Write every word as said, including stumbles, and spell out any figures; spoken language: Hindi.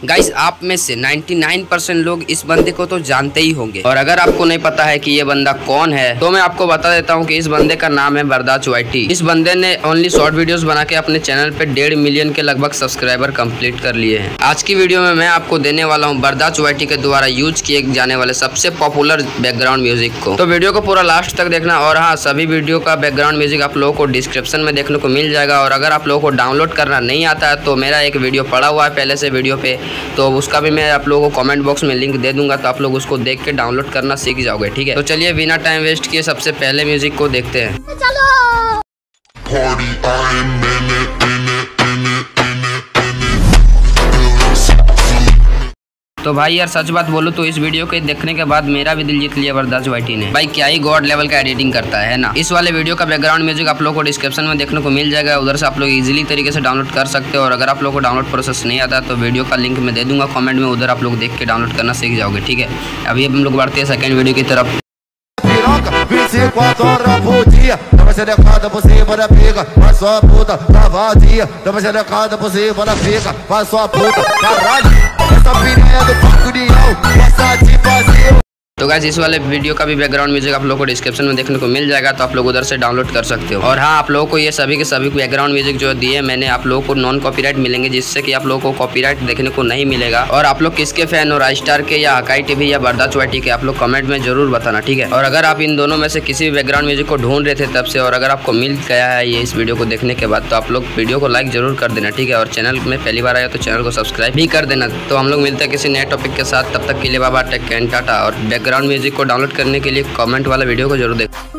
गाइस आप में से निन्यानवे परसेंट लोग इस बंदे को तो जानते ही होंगे, और अगर आपको नहीं पता है कि ये बंदा कौन है तो मैं आपको बता देता हूँ कि इस बंदे का नाम है बरदाच वाईटी। इस बंदे ने ओनली शॉर्ट वीडियोस बना के अपने चैनल पे डेढ़ मिलियन के लगभग सब्सक्राइबर कंप्लीट कर लिए हैं। आज की वीडियो में मैं आपको देने वाला हूँ बरदाच वाईटी के द्वारा यूज किए जाने वाले सबसे पॉपुलर बैकग्राउंड म्यूजिक को। तो वीडियो को पूरा लास्ट तक देखना, और हाँ सभी वीडियो का बैकग्राउंड म्यूजिक आप लोगों को डिस्क्रिप्शन में देखने को मिल जाएगा। और अगर आप लोगों को डाउनलोड करना नहीं आता है तो मेरा एक वीडियो पड़ा हुआ है पहले से वीडियो पे, तो उसका भी मैं आप लोगों को कमेंट बॉक्स में लिंक दे दूंगा, तो आप लोग उसको देख के डाउनलोड करना सीख जाओगे। ठीक है, तो चलिए बिना टाइम वेस्ट किए सबसे पहले म्यूजिक को देखते हैं। चलो तो भाई यार सच बात बोलूं तो इस वीडियो के देखने के बाद मेरा भी दिल जीत लिया बरदाच वाईटी ने। भाई क्या ही गॉड लेवल का एडिटिंग करता है ना। इस वाले वीडियो का बैकग्राउंड म्यूजिक आप लोगों को डिस्क्रिप्शन में देखने को मिल जाएगा, उधर से आप लोग इजीली तरीके से डाउनलोड कर सकते हो। और अगर आप लोगों को डाउनलोड प्रोसेस नहीं आता तो वीडियो का लिंक मैं दे दूंगा कॉमेंट में, उधर आप लोग देख के डाउनलोड करना सीख जाओगे। ठीक है, अभी हम लोग बढ़ते हैं सेकेंड वीडियो की तरफ। vinte e quatro horas por dia, dá uma xerecada por cima da pica, faz sua puta, tá vazia, dá uma xerecada por cima da pica, faz sua puta, caralho, essa piranha do Paco União, essa de vazio। तो गाइस इस वाले वीडियो का भी बैकग्राउंड म्यूजिक आप लोगों को डिस्क्रिप्शन में देखने को मिल जाएगा, तो आप लोग उधर से डाउनलोड कर सकते हो। और हाँ आप लोगों को ये सभी के सभी बैकग्राउंड म्यूजिक जो दिए मैंने आप लोगों को नॉन कॉपीराइट मिलेंगे, जिससे कि आप लोगों को कॉपीराइट देखने को नहीं मिलेगा। और आप लोग किसके फैन हो, राइस्टार के या हकाई टीवी या बरदाच वाईटी के, आप लोग कमेंट में जरूर बताना। ठीक है, और अगर आप इन दोनों में से किसी भी बैकग्राउंड म्यूजिक को ढूंढ रहे थे तब से, और अगर आपको मिल गया है ये इस वीडियो को देखने के बाद, तो आप लोग वीडियो को लाइक जरूर कर देना। ठीक है, और चैनल में पहली बार आया तो चैनल को सब्सक्राइब भी कर देना। तो हम लोग मिलते हैं किसी नए टॉपिक के साथ, तब तक के लिए bye bye, take care, tata. और बैकग्राउंड म्यूजिक को डाउनलोड करने के लिए कमेंट वाला वीडियो को जरूर देखो।